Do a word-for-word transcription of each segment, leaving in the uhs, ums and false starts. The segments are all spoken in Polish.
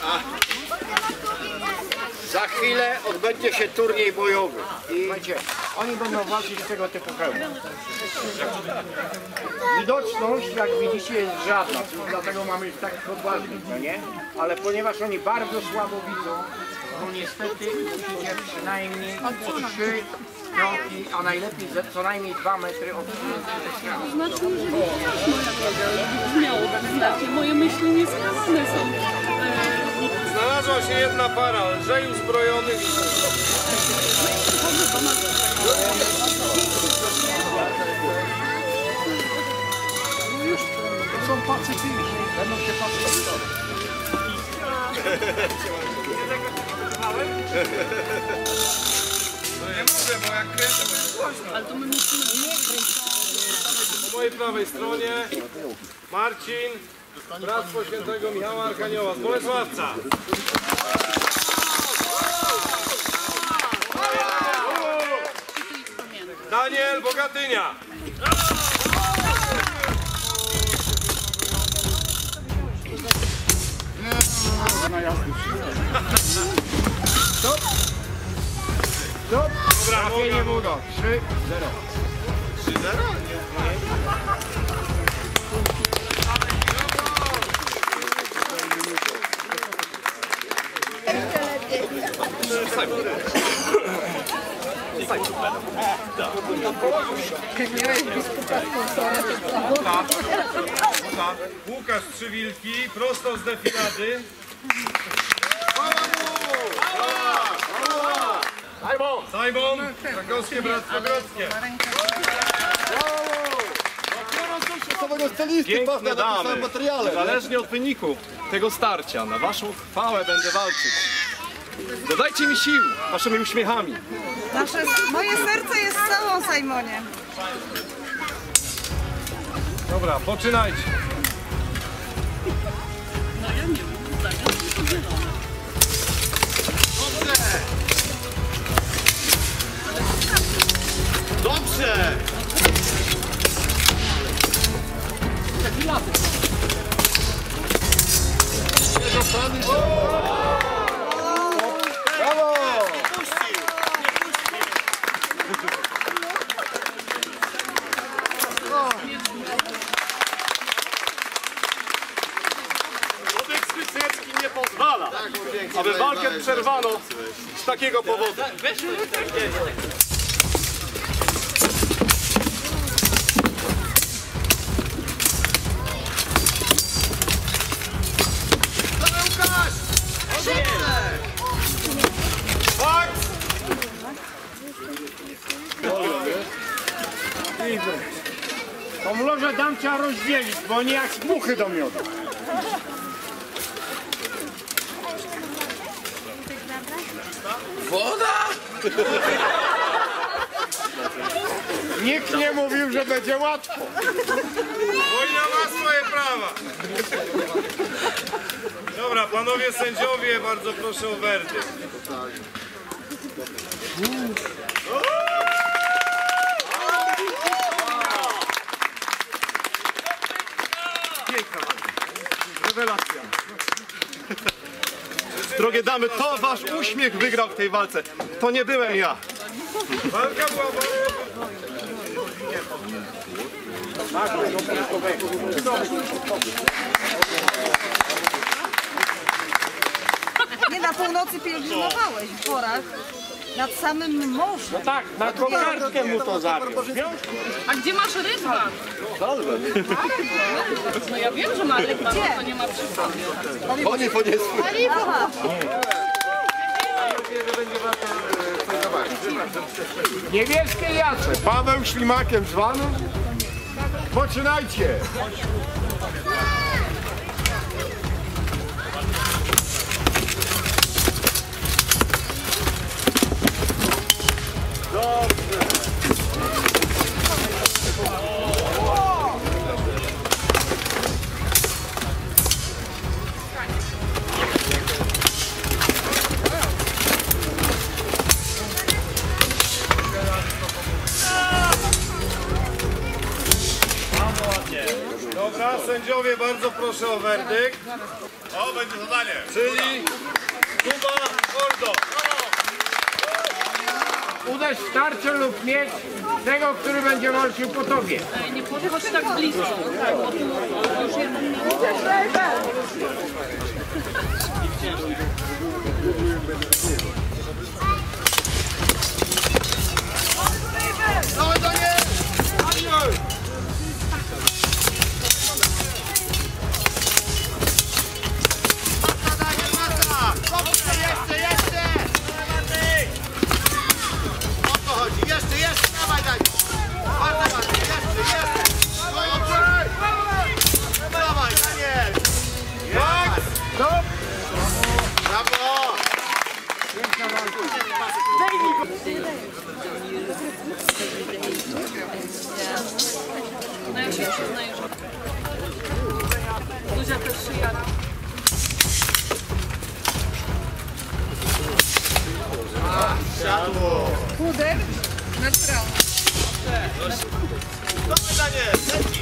Za chwilę odbędzie się turniej bojowy i słuchajcie, oni będą walczyć z tego typu hełmem. Widoczność, jak widzicie, jest żadna, dlatego mamy ich takich odważnych, no nie? Ale ponieważ oni bardzo słabo widzą, to niestety musicie przynajmniej trzy kroki, a najlepiej co najmniej dwa metry od ściany. Znaczy, że nie jest moja droga, brzmiało tak znacznie. Moje myśli nieskazane są. Znalazła się jedna para lżej uzbrojonych. To są pacyfiści, będą się pacyfistować. No nie mówię, bo jak kręcę, to jest głośno. Ale to my musimy nie kręcić. Po mojej prawej stronie Marcin, Bractwo Świętego Michała Arkanioła z Bolesławca. Daniel Bogatynia. Stop! Stop! Trafienie mu do trzy zero. trzy zero? Łukasz Trzywilki, prosto z defilady. Simon! Krakowskie Bractwo Grodzkie. Piękne damy, zależnie od wyniku tego starcia, na waszą chwałę będę walczyć. Dodajcie mi sił waszymi uśmiechami. Nasze, moje serce jest z tobą, Simonie. Dobra, poczynajcie. No ja nie wiem, zdania są podzielone. Dobrze! Brawo! Kodeks rycerski nie pozwala, aby walkę przerwano z takiego powodu. To może dam cię rozdzielić, bo nie jak muchy do miodu. Woda? Nikt nie mówił, że będzie łatwo. Wojna ma swoje prawa. Dobra, panowie sędziowie, bardzo proszę o werdykt. Piękna walka. Rewelacja. Drogie damy, to wasz uśmiech wygrał w tej walce. To nie byłem ja. Walka była bardzo... Nie, na północy pielgrzymowałeś w porach nad samym morzem. No tak, na kokardkę mu to zabił. A gdzie masz rydwan? No ja wiem, że ma rydwan, ale to nie ma przesady. Oni poniesły. Aha. Niebieskie jace, Paweł Ślimakiem zwany. Poczynajcie! Dobra, sędziowie, bardzo proszę o werdykt. O, będzie zadanie. Czyli Kuba Ordo. Uderz w tarczę lub miecz tego, który będzie walczył po tobie. Ej, nie podchodź tak blisko. Tak, bo tu już jeden... Dawaj, Daniel! Masa, Daniel, masa! Dobrze, jeszcze, jeszcze! O to chodzi, jeszcze, jeszcze, dawaj, Daniel! Bardzo ładnie, jeszcze, jeszcze! Dobrze! Dawaj, Daniel! Tak! Stop! Brawo! No ja się przyznaję, że... Zuzia też się jara. Puder naturalny. Dawaj, Daniel, leci!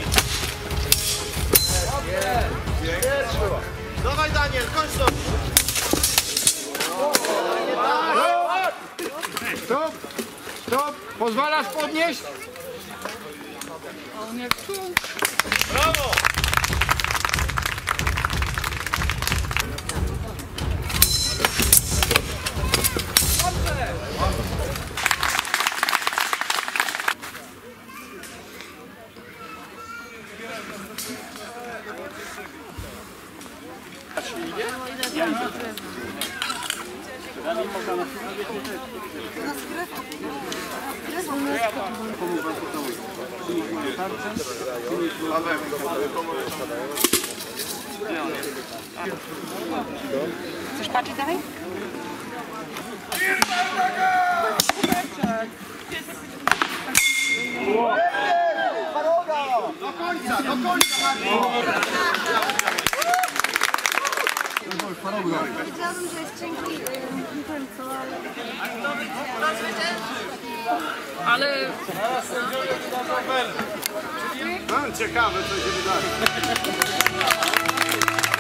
Dawaj, Daniel, kończ to! Stop! Stop! Pozwalasz podnieść? A on jak tu... Brawo! Chcesz patrzeć dalej? Do końca, do końca! Wiedziałabym, że jest cienki, nie wiem co, ale... Ale... No, ciekawe, co się wydarzy.